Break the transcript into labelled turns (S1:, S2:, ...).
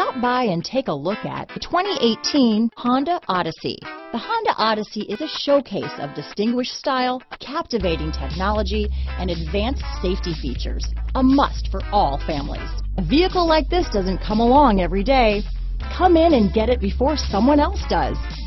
S1: Stop by and take a look at the 2018 Honda Odyssey. The Honda Odyssey is a showcase of distinguished style, captivating technology, and advanced safety features. A must for all families. A vehicle like this doesn't come along every day. Come in and get it before someone else does.